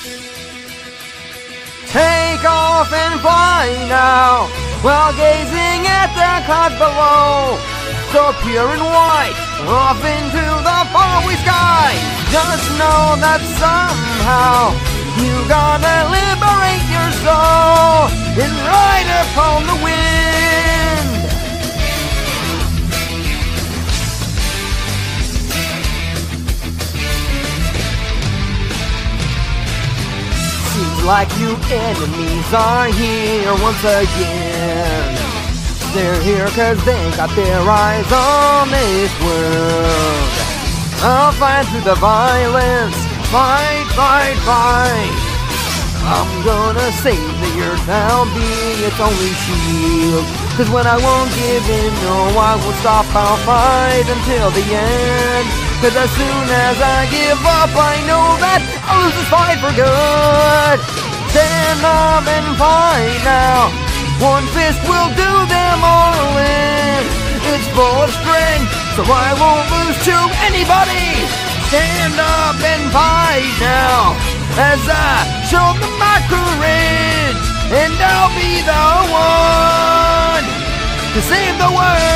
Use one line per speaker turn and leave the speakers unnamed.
Take off and fly now, while gazing at the clouds below, so pure and white, off into the faraway sky. Just know that somehow you gotta liberate your soul and ride upon the wind. Seems like you enemies are here once again. They're here cause they got their eyes on this world. I'll fight through the violence, fight, fight, fight. I'm gonna save the earth, I'll be its only shield. Cause when I won't give in, no I won't stop, I'll fight until the end. Cause as soon as I give up, I know that I'll lose this fight for good. Stand up and fight now, one fist will do them all in. It's full of strength, so I won't lose to anybody. Stand up and fight now, as I show them my courage, and I'll be the one to save the world.